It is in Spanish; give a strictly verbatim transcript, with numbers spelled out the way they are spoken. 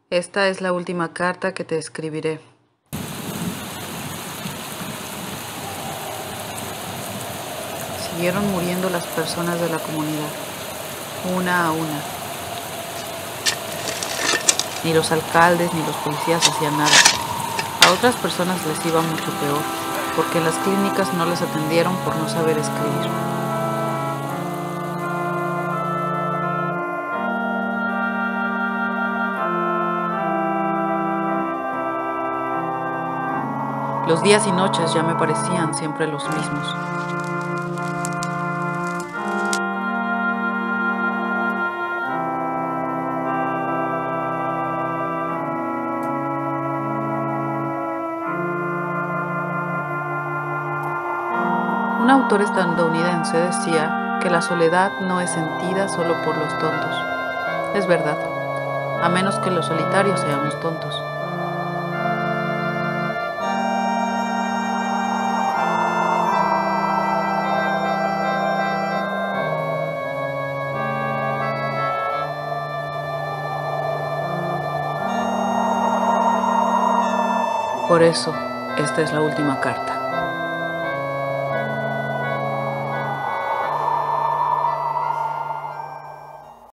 Esta es la última carta que te escribiré. Siguieron muriendo las personas de la comunidad, una a una. Ni los alcaldes ni los policías hacían nada. A otras personas les iba mucho peor, porque en las clínicas no les atendieron por no saber escribir. Los días y noches ya me parecían siempre los mismos. Un autor estadounidense decía que la soledad no es sentida solo por los tontos. Es verdad, a menos que los solitarios seamos tontos. Por eso, esta es la última carta.